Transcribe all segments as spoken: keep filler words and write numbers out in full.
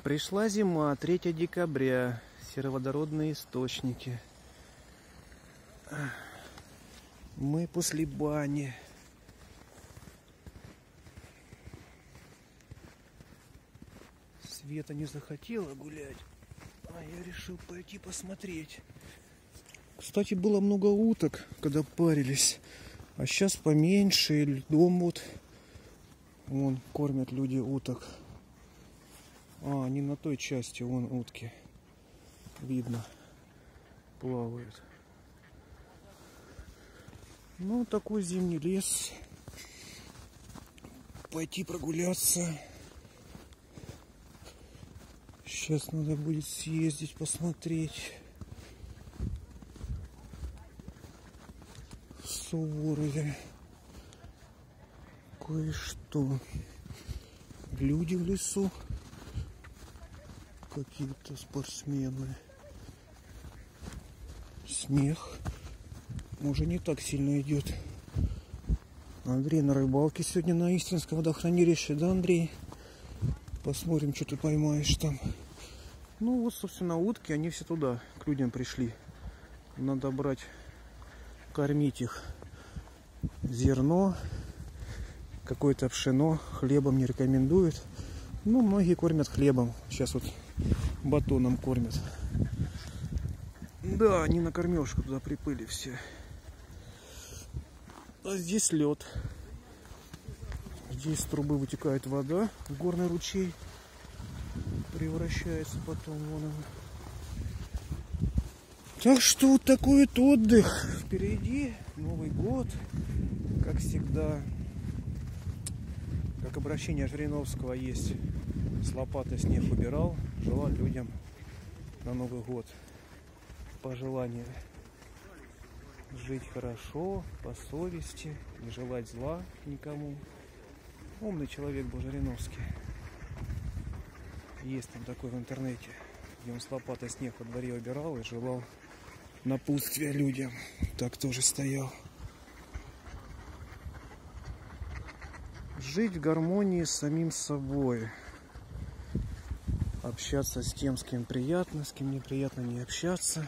Пришла зима, третьего декабря, сероводородные источники. Мы после бани. Света не захотела гулять, а я решил пойти посмотреть. Кстати, было много уток, когда парились, а сейчас поменьше, льдом вот. Вон кормят люди уток. А, они на той части, вон утки. Видно, плавают. Ну, такой зимний лес. Пойти прогуляться. Сейчас надо будет съездить, посмотреть. В Суворове. Кое-что. Люди в лесу. Какие-то спортсмены. Смех. Уже не так сильно идет. Андрей на рыбалке сегодня на Истринском водохранилище. Да, Андрей? Посмотрим, что ты поймаешь там. Ну вот, собственно, утки, они все туда, к людям пришли. Надо брать, кормить их. Зерно, какое-то пшено, хлебом не рекомендуют. Ну, многие кормят хлебом. Сейчас вот батоном кормят. Да, они на кормежку туда приплыли все. А здесь лед. Здесь с трубы вытекает вода в горный ручей. Превращается потом вон он. Так что вот такой вот отдых. Впереди Новый год. Как всегда. Как обращение Жириновского есть. С лопатой снег убирал. Желал людям на Новый год пожелания. Жить хорошо, по совести, не желать зла никому. Умный человек был Жириновский. Есть там такой в интернете, где он с лопатой снег во дворе убирал и желал напутствия людям. Так тоже стоял. Жить в гармонии с самим собой. Общаться с тем, с кем приятно, с кем неприятно не общаться.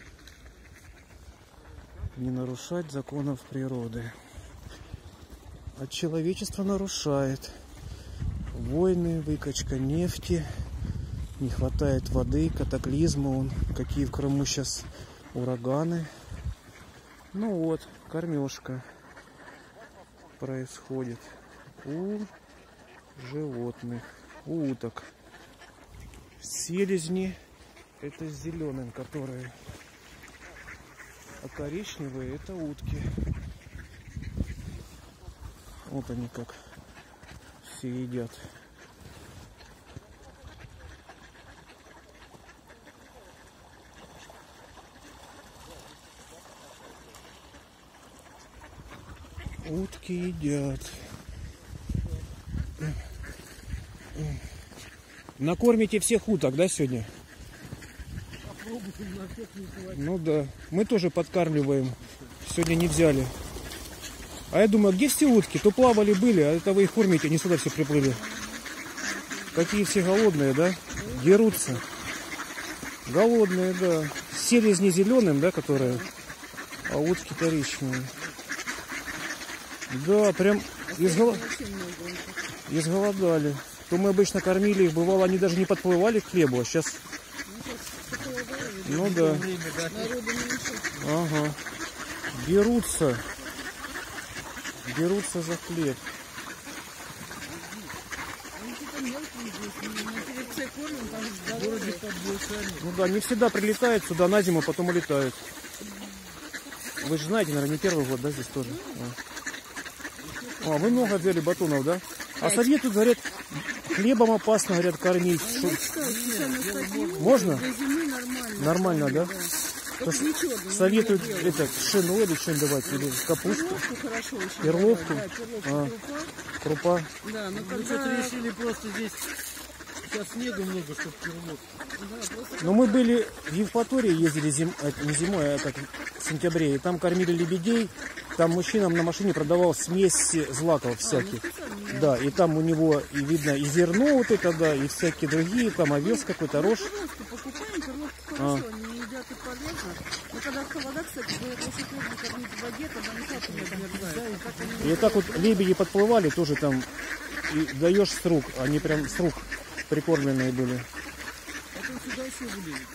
Не нарушать законов природы. А человечество нарушает. Войны, выкачка нефти, не хватает воды, катаклизмы, он, какие в Крыму сейчас ураганы. Ну вот, кормежка происходит у животных, у уток. Селезни, это с зеленым, которые, а коричневые это утки. Вот они как все едят. Утки едят. Накормите всех уток, да, сегодня? Ну да. Мы тоже подкармливаем. Сегодня не взяли. А я думаю, где все утки? То плавали были, а это вы их кормите, они сюда все приплыли. Какие все голодные, да? Дерутся. Голодные, да. Селезни зеленым, да, которые, а утки коричневые. Да, прям изгол... изголодали. То мы обычно кормили их, бывало, они даже не подплывали к хлебу, а сейчас... Ну да. Ага. Берутся. Берутся за хлеб. Ну да, не всегда прилетают сюда на зиму, потом улетают. Вы же знаете, наверное, не первый год, да, здесь тоже? А, вы много взяли батонов, да? А советуют, говорят, хлебом опасно, говорят, кормить. Можно? Нормально, да? Советуют это пшено или что-нибудь давать, или капусту, перловку, а, крупа. Да, но когда решили просто здесь сейчас снега много, чтобы перловку. Но мы были в Евпатории, ездили зим... не зимой, а как в сентябре, и там кормили лебедей, Там мужчинам на машине продавал смесь злаков всяких. Да, и там у него, и видно, и зерно вот это, да, и всякие другие, там овес какой-то, рожь. Покупаем, кормежку хорошо, они едят и полезно. Но когда холода, кстати, говорят, если можно кормить в воде, тогда не так не И так вот лебеди подплывали, тоже там, и даешь с рук, они прям с рук прикормленные были. Потом сюда еще вылезет.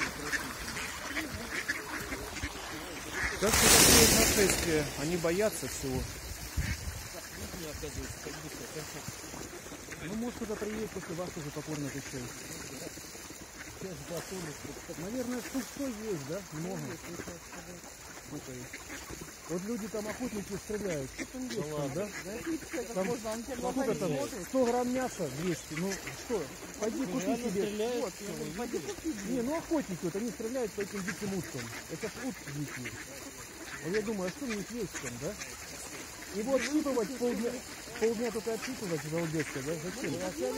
Так что такое нашествие, они боятся всего. Ну, может, кто-то приедет после вас уже покорно отвечает. Наверное, штук сто есть, да? Много. Вот люди там, охотники, стреляют. Что там есть, там, да? Там, ну, сколько там? сто грамм мяса, двести. Ну, что? Пойди купи себе. Вот, не, ну охотники, вот они стреляют по этим диким уткам. Это ж утки дикие. Вот я думаю, а что у них есть там, да? Его отщипывать полдня, полдня только отщипывать, балдетка, да? Зачем?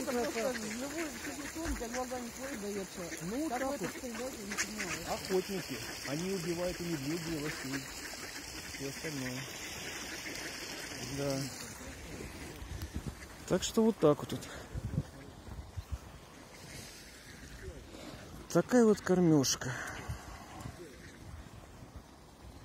Ну, так вот, охотники. Они убивают и медведей, и лосей. Все остальное. Да. Так что вот так вот тут. Такая вот кормежка.